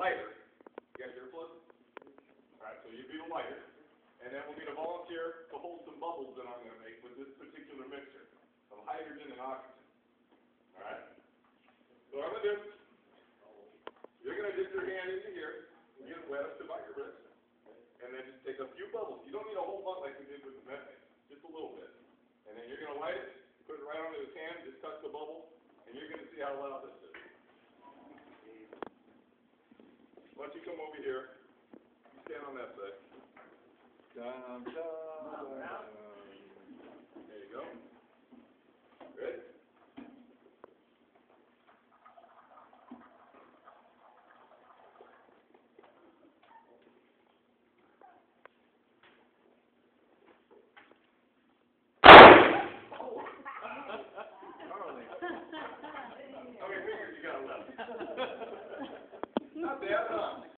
lighter. You got your flip? Alright, so you be the lighter. And then we'll need a volunteer to hold some bubbles that I'm going to make with this particular mixture of hydrogen and oxygen. Alright? So what I'm going to do, you're going to dip your hand into here and get it wet up to about your wrist. And then just take a few bubbles. You don't need a whole bunch like we did with the methane. Just a little bit. And then you're going to light it, put it right onto his hand, just touch the bubble, and you're going to see how loud this is. Why don't you come over here? You stand on that side. Dum, dum, dum. There you go. Ready? How many fingers you got left? Not bad, huh?